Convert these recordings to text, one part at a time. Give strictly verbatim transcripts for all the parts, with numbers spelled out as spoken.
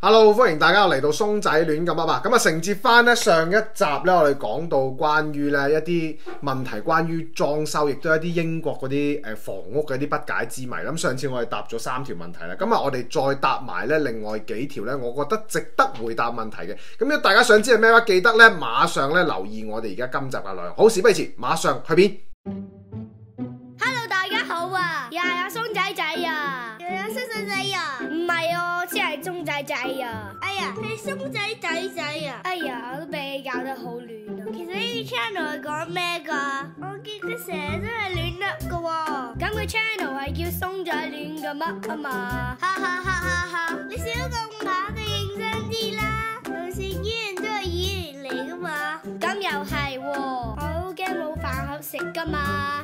Hello， 歡迎大家嚟到鬆仔亂咁噏啊！咁啊，承接翻咧上一集咧，我哋講到關於咧一啲問題，關於裝修，亦都係一啲英國嗰啲誒房屋嘅一啲不解之謎。咁上次我哋答咗三條問題啦，今日我哋再答埋咧另外幾條咧，我覺得值得回答問題嘅。咁如果大家想知係咩話，記得咧馬上咧留意我哋而家今集嘅內容。好，事不宜遲，馬上去邊 ？Hello， 大家好啊！又係阿鬆仔仔啊！ 又有鬆仔仔啊！ 唔係哦，先係鬆仔仔啊！ 哎呀，係鬆仔仔仔啊！ 哎呀，我都俾你搞得好亂啊！ 其實呢個 channel 係講咩噶？我見佢成日都係亂噏噶喎。 咁個 channel 係叫鬆仔亂咁噏啊嘛！ 哈哈哈哈哈！你少咁打嘅認真啲啦！就算演員都係演員嚟噶嘛。 咁又係喎，我好驚冇飯盒食噶嘛！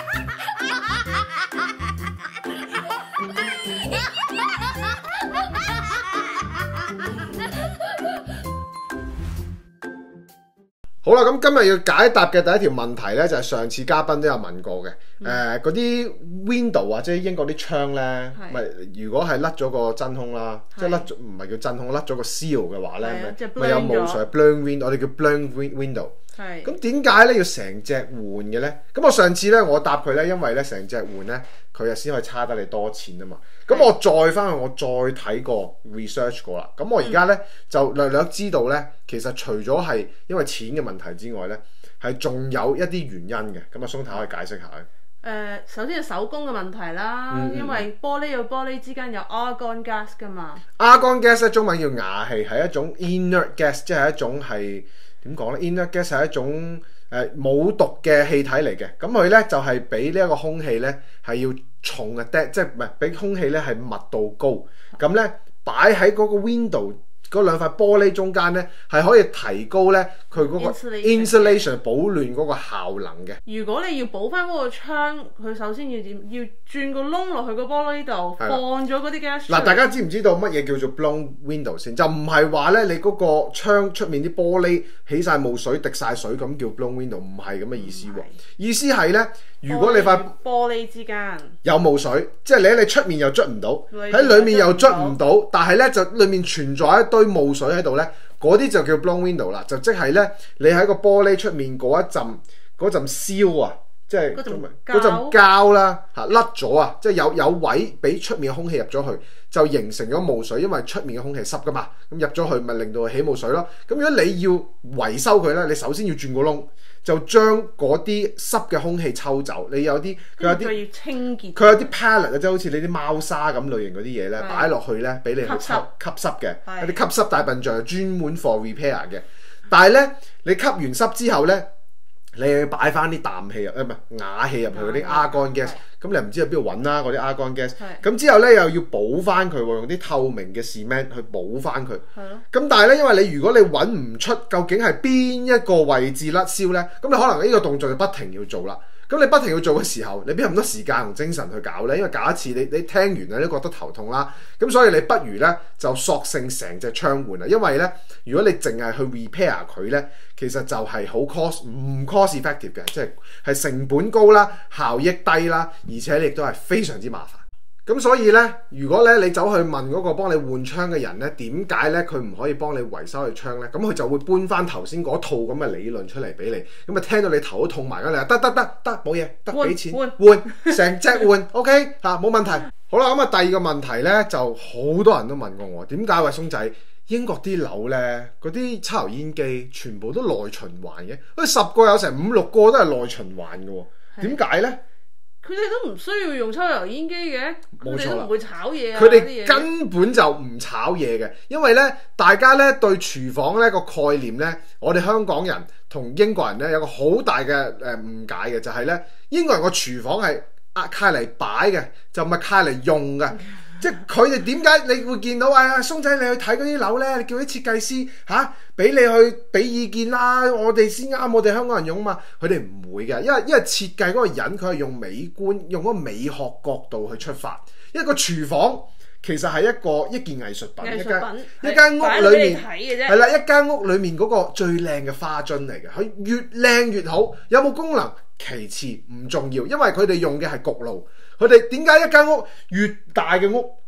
好啦，咁今日要解答嘅第一條問題呢，就係、是、上次嘉賓都有問過嘅。誒、嗯，嗰啲、呃、window 或者英國啲窗呢，咪如果係甩咗個真空啦，即係甩咗唔係叫真空，甩咗個 seal 嘅話呢，咪有霧水 blown window， 我哋叫 blown window。係。咁點解呢要成隻換嘅呢？咁我上次呢，我答佢呢，因為呢成隻換呢，佢又先可以差得你多錢啊嘛。咁我再翻去我再睇過 research 過啦。咁我而家呢，嗯、就略略知道呢，其實除咗係因為錢嘅問題之外呢，係仲有一啲原因嘅。咁啊，鬆太可以解釋下。誒、 呃，首先係手工嘅問題啦，嗯、因為玻璃與玻璃之間有 argon gas 噶嘛。argon gas 咧，中文叫氬氣，係一種 inert gas， 即係一種係點講呢？inert gas 係一種誒冇、呃、毒嘅氣體嚟嘅。咁佢呢，就係、是、比呢一個空氣呢係要重嘅 d 即係唔係比空氣呢係密度高。咁呢，擺喺嗰個 window。嗰兩塊玻璃中間咧，係可以提高咧佢嗰個 insulation 保暖嗰個效能嘅。 如果你要補翻嗰個窗，佢首先要點？要轉個窿落去個玻璃度，放咗嗰啲 gas。嗱， 大家知唔知道乜嘢叫做 blown window 先？就唔係話咧，你嗰個窗出面啲玻璃起晒霧水、滴晒水咁叫 blown window，唔係咁嘅意思喎。意思係咧，如果你塊玻璃之間有霧水，即係你喺你出面又捽唔到，喺裡面又捽唔到，但係咧就裡面存在一堆霧水喺度咧，嗰啲就叫 blown window 啦，就即係咧你喺個玻璃出面嗰一陣嗰陣燒啊，即係嗰陣膠啦嚇甩咗啊，即係有有位俾出面嘅空氣入咗去，就形成咗霧水，因為出面嘅空氣濕噶嘛，咁入咗去咪令到佢起霧水咯。咁如果你要維修佢咧，你首先要轉個窿，就將嗰啲濕嘅空氣抽走。你有啲佢有啲佢要清潔， 佢有啲 pallet 即係好似你啲貓砂咁類型嗰啲嘢咧，擺落去咧俾你去吸吸濕嘅，有啲吸濕大笨象專門 for repair 嘅。但係咧，你吸完濕之後咧，你要擺翻啲氮氣入，誒唔係氬氣入去嗰啲 argon gas，咁你唔知喺邊度揾啦嗰啲 argon gas。咁之後咧又要補翻佢喎，用啲透明嘅 cement 去補翻佢。咁但係咧，因為你如果你揾唔出究竟係邊一個位置甩燒咧，咁你可能呢個動作就不停要做啦。咁你不停要做嘅時候，你邊有咁多時間同精神去搞呢？因為搞一次你你聽完你都覺得頭痛啦。咁所以你不如呢，就索性成隻窗換啦。因為呢，如果你淨係去 repair 佢呢，其實就係好 cost 唔 cost effective 嘅，即係係成本高啦，效益低啦，而且你亦都係非常之麻煩。咁所以呢，如果咧你走去問嗰個幫你換窗嘅人呢，點解呢？佢唔可以幫你維修佢窗呢？咁佢就會搬翻頭先嗰套咁嘅理論出嚟俾你。咁啊聽到你頭都痛埋㗎，你話得得得得冇嘢，得俾錢換換成隻換 OK 嚇冇問題。好啦，咁啊第二個問題呢，就好多人都問過我，點解喂鬆仔英國啲樓呢，嗰啲抽油煙機全部都內循環嘅？佢十個有成五六個都係內循環嘅喎，點解呢？ 佢哋都唔需要用抽油煙機嘅，佢哋都唔會炒嘢啊！ 佢哋根本就唔炒嘢嘅，因為咧，大家咧對廚房咧個概念咧，我哋香港人同英國人咧有個好大嘅誒誤解嘅，就係咧英國人個廚房係啊卡嚟擺嘅，就唔係卡嚟用嘅。即係佢哋點解你會見到啊鬆仔你去睇嗰啲樓咧，你叫啲設計師嚇俾你去俾意見啦，我哋先啱我哋香港人用嘛，佢哋唔會嘅，因為因為設計嗰個人佢係用美觀用嗰個美學角度去出發，一個廚房其實係一個一件藝術品， 藝術品一間一間屋裏面係啦，一間屋裏面嗰個最靚嘅花樽嚟嘅，佢越靚越好，有冇功能其次唔重要，因為佢哋用嘅係焗爐。佢哋點解一間屋越大嘅屋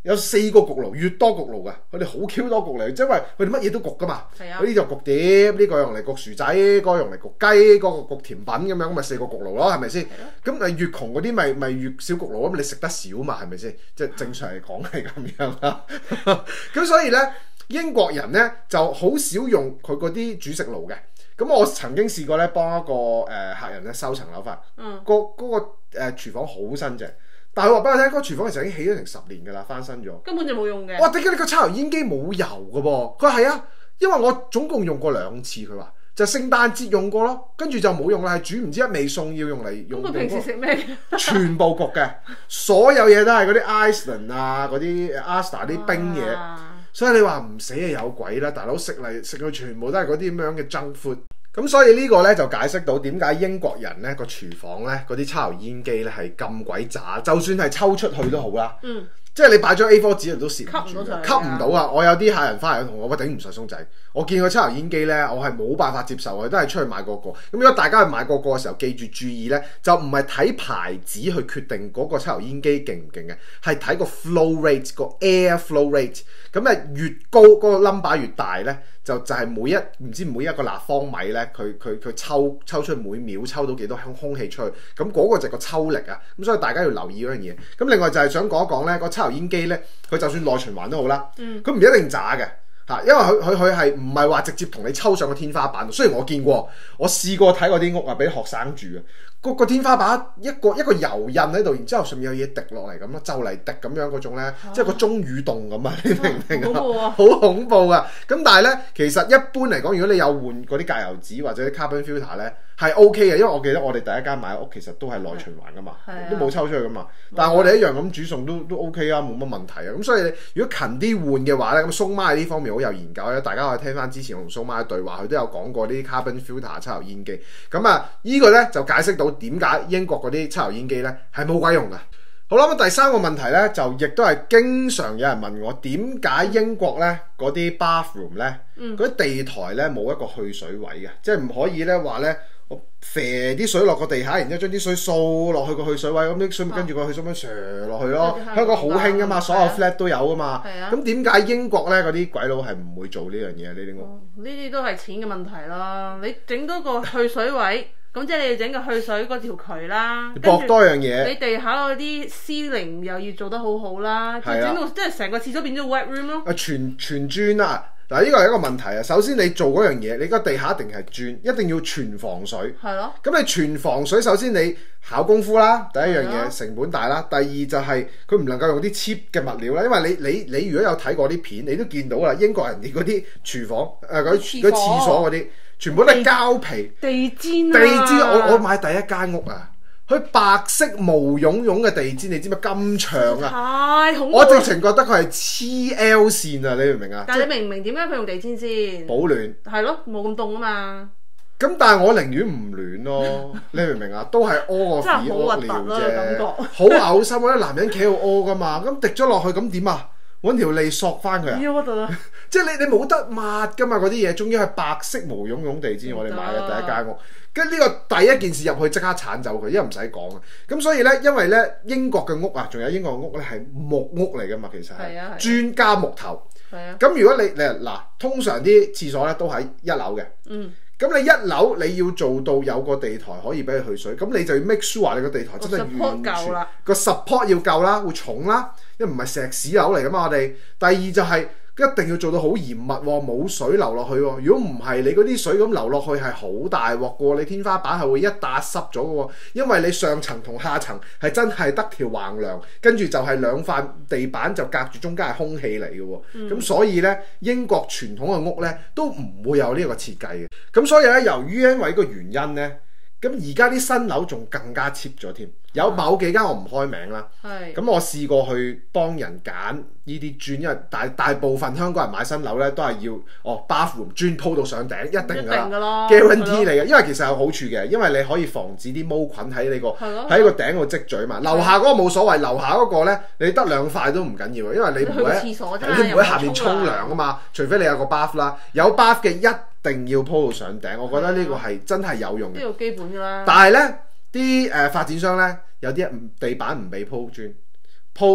有四個焗爐，越多焗爐嘅，佢哋好 Q 多焗爐，因為佢哋乜嘢都焗噶嘛。 係啊。 嗰啲就焗碟，呢個用嚟焗薯仔，嗰個用嚟焗雞，嗰個焗甜品咁樣，咁咪四個焗爐咯，係咪先？咁你越窮嗰啲咪咪越少焗爐，咁你食得少嘛，係咪先？即係正常嚟講係咁樣啦。咁所以咧，英國人咧就好少用佢嗰啲煮食爐嘅。咁我曾經試過咧，幫一個誒、呃、客人咧收層樓翻，嗯、個嗰、嗰個誒、呃、廚房好新淨，但係佢話俾我聽，嗰個廚房其實已經起咗成十年㗎啦，翻新咗， 根本就冇用嘅。 哇！點解你個抽油煙機冇油㗎噃？佢話係啊，因為我總共用過兩次，佢話就聖誕節用過咯，跟住就冇用啦，係煮唔知一味餸要用嚟用。咁佢平時食咩？ 全部焗嘅，所有嘢都係嗰啲 Iceland 啊，嗰啲 Asda 啲冰嘢。啊所以你話唔死係有鬼啦，大佬食嚟食去全部都係嗰啲咁樣嘅 junk food。咁所以呢個呢，就解釋到點解英國人呢個廚房呢，嗰啲抽油煙機呢係咁鬼渣，就算係抽出去都好啦。嗯。即係你擺張 A 四 紙都攝唔住，吸唔到啊！我有啲客人翻嚟同我，我頂唔順鬆仔。我見個抽油煙機呢，我係冇辦法接受，我都係出去買個個。咁如果大家去買個個嘅時候，記住注意呢，就唔係睇牌子去決定嗰個抽油煙機勁唔勁嘅，係睇個 flow rate 個 air flow rate。咁誒越高嗰、嗰個 number 越大呢，就就係每一唔知每一個立方米呢，佢佢佢抽抽出每秒抽到幾多空空氣出去。咁嗰個就係個抽力啊！咁所以大家要留意嗰樣嘢。咁另外就係想講一講呢個抽油煙機呢，佢就算內循環都好啦，佢唔、嗯、一定渣嘅嚇，因為佢佢佢係唔係話直接同你抽上個天花板。雖然我見過，我試過睇過啲屋啊，俾學生住啊，個個天花板一個一個油印喺度，然之後上面有嘢滴落嚟咁咯，就嚟滴咁樣嗰種咧，啊、即係個鐘乳洞咁啊！你明唔明啊？好恐怖啊！咁但係咧，其實一般嚟講，如果你有換嗰啲隔油紙或者 carbon filter 咧，係 OK 嘅，因為我記得我哋第一間買屋其實都係內循環噶嘛，都冇抽出去噶嘛。但係我哋一樣咁煮餸都都 OK 啊，冇乜問題啊。咁所以你如果勤啲換嘅話咧，咁蘇媽呢方面好有研究咧，大家可以聽翻之前我同蘇媽嘅對話，佢都有講過呢啲 carbon filter 抽油煙機。咁啊，呢個咧就解釋到點解英國嗰啲抽油煙機咧係冇鬼用㗎。好啦，咁第三個問題咧就亦都係經常有人問我，點解英國咧嗰啲 bathroom 咧嗰啲地台咧冇一個去水位嘅，即係唔可以咧話咧。我啡啲水落個地下，然之後將啲水掃落去個去水位，咁啲水咪跟住個去水位瀡落去咯。香港好興噶嘛，所有 flat 都有噶嘛。咁點解英國咧嗰啲鬼佬係唔會做呢樣嘢？呢啲屋呢啲都係錢嘅問題啦。你整多個去水位，咁即係你要整個去水嗰條渠啦。 駁多樣嘢。 你地下嗰啲 ceiling 又要做得好好啦，就整到即係成個廁所變咗 wet room 咯。 啊，全全磚啊！嗱，呢個係一個問題啊！首先你做嗰樣嘢，你個地下一定係磚，一定要全防水。係咯。咁你全防水，首先你考功夫啦，第一樣嘢成本大啦。第二就係佢唔能夠用啲 cheap 嘅物料啦，因為你你你如果有睇過啲片，你都見到啦，英國人哋嗰啲廚房誒嗰啲嗰廁所嗰啲，全部都係膠皮地氈。 地氈，我我買第一間屋啊！佢白色毛茸茸嘅地氈，你知唔知咁長啊？ 太恐怖！ 我直情覺得佢係黐 L 線啊！你明唔明啊？ 但係你明唔明點解佢用地氈先？ 保暖。係咯，冇咁凍啊嘛。 咁但係我寧願唔暖咯，你明唔明啊？都係屙個屎屙尿啫，好嘔心啊！啲男人企喺度屙噶嘛，咁滴咗落去咁點啊？揾條脷索翻佢啊！即係你你冇得抹噶嘛，嗰啲嘢，終於係白色毛茸茸地氈，我哋買嘅第一間屋。跟住呢個第一件事入去即刻剷走佢，因為唔使講啊。咁所以咧，因為咧英國嘅屋啊，仲有英國嘅屋咧係木屋嚟噶嘛，其實係磚加木頭。係啊。咁如果你你嗱，通常啲廁所咧都喺一樓嘅。嗯。咁你一樓你要做到有個地台可以俾你去水，咁你就要 make sure 你個地台真係完全個 support 要夠啦，會重啦，因為唔係石屎樓嚟噶嘛我哋。第二就係、是。一定要做到好嚴密喎，冇水流落去喎。如果唔係，你嗰啲水咁流落去係好大鑊嘅喎，你天花板係會一笪濕咗嘅喎。因為你上層同下層係真係得條橫梁，跟住就係兩塊地板就隔住中間係空氣嚟嘅喎。咁、嗯、所以呢，英國傳統嘅屋呢都唔會有呢個設計嘅。咁所以咧，由於因為呢個原因呢，咁而家啲新樓仲更加 cheap 咗添。有某幾間我唔開名啦，咁是我試過去幫人揀呢啲磚，因為大大部分香港人買新樓咧都係要哦 bathroom 磚鋪到上頂，一定㗎啦 guarantee 嚟嘅，因為其實有好處嘅，因為你可以防止啲毛菌喺你個喺個頂度積聚嘛。樓下嗰個冇所謂，樓下嗰個咧你得兩塊都唔緊要，因為你唔會喺你唔會喺下面沖涼啊嘛，除非你有個 bath 啦，有 bath 嘅一定要鋪到上頂，我覺得呢個係真係有用嘅。呢個基本㗎啦。 但係咧。啲誒、呃、發展商咧有啲地板唔俾鋪磚，鋪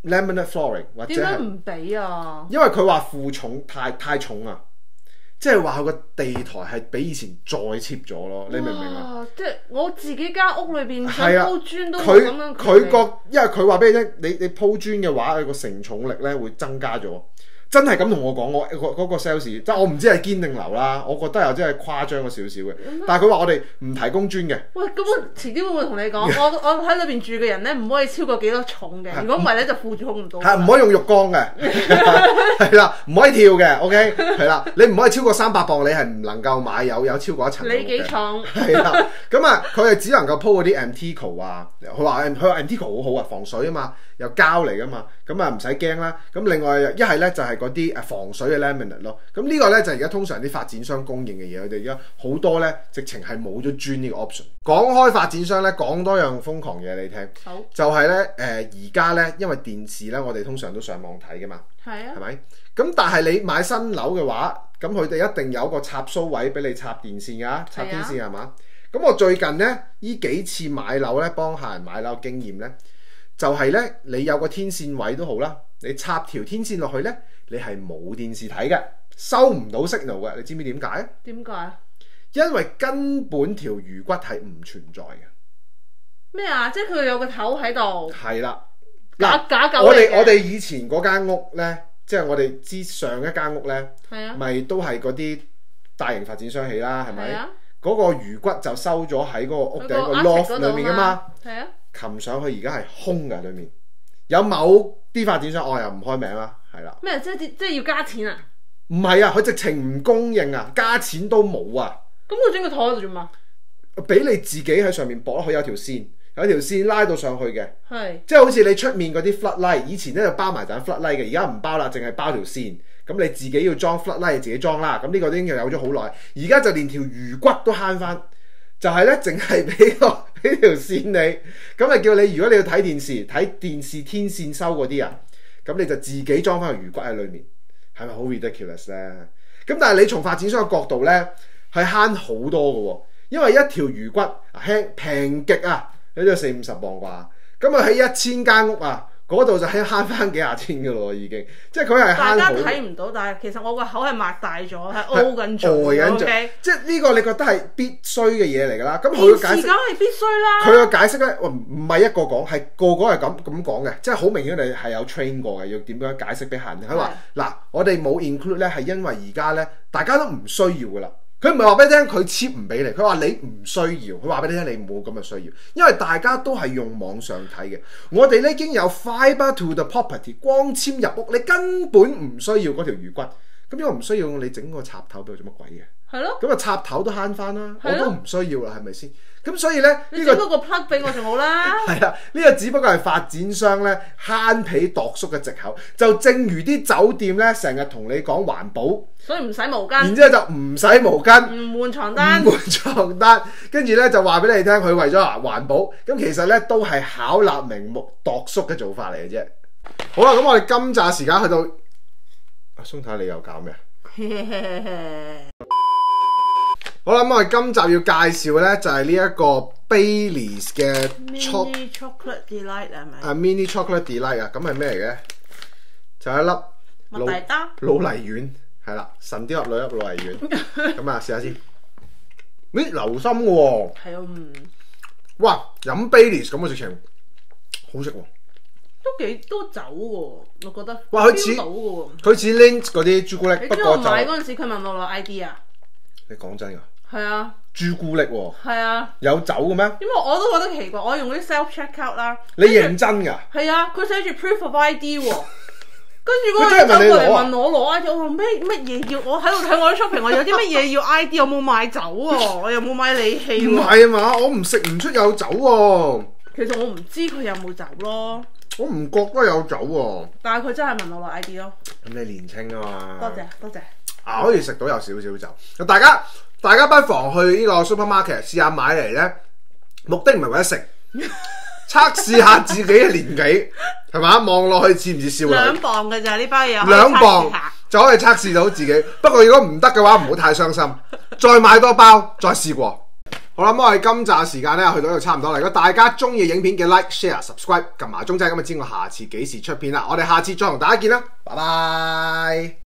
laminate flooring 或者係點解唔俾啊？ 因為佢話負重太太重啊，即係話佢個地台係比以前再 cheap 咗咯，你明唔明啊？ 哇！即係我自己間屋裏邊想係啊鋪磚都冇咁佢樣佢覺，因為佢話俾你聽，你你鋪磚嘅話，佢個承重力咧會增加咗。真係咁同我講，我嗰嗰個 sales，即係我唔知係堅定流啦，我覺得又真係誇張咗少少嘅。但係佢話我哋唔提供磚嘅。 喂，咁我遲啲會唔會同你講？我我喺裏邊住嘅人咧，唔可以超過幾多重嘅。如果唔係咧，就負重唔到。 係唔可以用浴缸嘅，係啦，唔可以跳嘅。OK，係啦，你唔可以超過三百磅，你係唔能夠買有有超過一層。 你幾重？ 係啦，咁啊，佢係只能夠鋪嗰啲 Antico 啊，佢話佢話 Antico 好好啊，防水啊嘛，又膠嚟噶嘛，咁啊唔使驚啦。咁另外一係咧就係嗰啲誒防水嘅 laminate 咯。咁呢個咧就係而家通常啲發展商供應嘅嘢，佢哋而家好多咧直情係冇咗磚呢個 option。講開發展商咧，講多樣瘋狂嘢你聽， 好就係咧誒而家咧，因為電視咧，我哋通常都上網睇噶嘛， 係啊， 係咪？咁但係你買新樓嘅話，咁佢哋一定有個插蘇位俾你插電線㗎，插天線係嘛？咁我最近咧呢幾次買樓咧，幫客人買樓經驗咧，就係咧你有個天線位都好啦，你插條天線落去咧，你係冇電視睇嘅，收唔到 signal 嘅。你知唔知點解？ 點解？ 因為根本條魚骨係唔存在嘅。 咩啊？即係佢有個頭喺度。 係啦， 假假狗嚟嘅。 我哋我哋以前嗰間屋咧，即係我哋之上一間屋咧， 係啊， 咪都係嗰啲大型發展商起啦，係咪？ 係啊。嗰個魚骨就收咗喺嗰個屋頂個 loft 裏面噶嘛。 係啊。 擒上去而家係空㗎，裏面有某啲發展商，我又唔開名啦，係啦。 咩？即係即係要加錢啊？ 唔係啊，佢直情唔供應啊，加錢都冇啊。 咁佢整個台喺度做嘛？ 俾你自己喺上面駁，佢有條線，有條線拉到上去嘅。 係。即係好似你出面嗰啲 floodlight，以前咧就包埋盞 floodlight 嘅，而家唔包啦，淨係包條線。咁你自己要裝 floodlight，自己裝啦。咁呢個都已經有咗好耐，而家就連條魚骨都慳翻。就係咧，淨係俾個俾條線你，咁啊叫你，如果你要睇電視睇電視天線收嗰啲啊，咁你就自己裝翻個魚骨喺裏面，係咪好 ridiculous 咧？咁但係你從發展商嘅角度咧，係慳好多嘅喎，因為一條魚骨輕平極啊，你都要四五十磅啩，咁啊喺一千間屋啊。嗰度就係慳翻幾廿千嘅咯，已經，即係佢係慳好。大家睇唔到，但係其實我個口係擘大咗，係凹緊咗。 呆緊咗，即係呢個你覺得係必須嘅嘢嚟㗎啦。咁佢嘅解釋， 電視梗係必須啦。 佢嘅解釋咧，唔唔係一個講，係個個係咁咁講嘅，即係好明顯你係有 train 過嘅，要點樣解釋俾客人聽。佢話嗱，我哋冇 include 咧，係因為而家咧大家都唔需要㗎啦。佢唔係話俾你聽，佢 cheap 唔俾你，佢話你唔需要，佢話俾你聽，你冇咁嘅需要，因為大家都係用網上睇嘅。我哋咧已經有 fiber to the property 光纖入屋，你根本唔需要嗰條魚骨。咁因為唔需要，你整個插頭俾佢做乜鬼嘅？係咯。咁啊插頭都慳翻啦，我都唔需要啦，係咪先？咁所以咧， 你整嗰個 plug 俾我仲好啦。 係啊，呢個只不過係發展商咧慳皮度縮嘅藉口，就正如啲酒店咧成日同你講環保。 所以唔使毛巾， 然之後就唔使毛巾， 唔換床單， 唔換床單，跟住咧就話俾你聽，佢為咗環保，咁其實咧都係巧立名目度縮嘅做法嚟嘅啫。好啦，咁我哋今集時間去到，阿松太你又搞咩？好啦，咁我哋今集要介紹咧就係呢一個 Baileys 嘅 Mini Chocolate Delight 係咪？ 啊 Mini Chocolate Delight 啊，咁係咩嚟嘅？就係一粒老老泥丸。係啦，神雕俠侶粒老泥丸，咁啊試下先。咦，流心嘅喎。係啊，嗯。哇，飲 Baileys 咁嘅直情好食喎。 都幾多酒喎，我覺得。 哇，佢似佢似 Lindt 嗰啲朱古力，不過就。 你知我買嗰陣時，佢問我攞 I D 啊。 你講真㗎？ 係啊。 朱古力喎。係啊。有酒嘅咩？ 因為我都覺得奇怪，我用嗰啲 self checkout 啦。 你認真㗎？ 係啊，佢寫住 proof of I D 喎。跟住嗰個人走過嚟問我攞 I D，我話咩乜嘢要？我喺度睇我啲 shopping，我有啲乜嘢要 I D？ 有冇買酒喎？我又冇買理氣喎。唔係啊嘛，我唔食唔出有酒喎。 其實我唔知佢有冇酒咯。 我唔覺得有酒喎。 但係佢真係問我攞 I D 咯。 咁你年輕啊嘛。 多謝多謝。 啊，可以食到有少少酒。大家大家不妨去呢個 supermarket 試下買嚟咧，目的唔係為咗食。測試下自己嘅年紀係嘛，望落去似唔似少女？ 兩磅嘅咋呢包嘢？ 兩磅就可以測試到自己。不過如果唔得嘅話，唔好太傷心，再買多包，再試過。 好啦，咁我哋今集時間咧去到呢度差唔多啦。如果大家中意影片嘅 like、share、subscribe，撳埋鐘仔咁就知我下次幾時出片啦。我哋下次再同大家見啦，拜拜。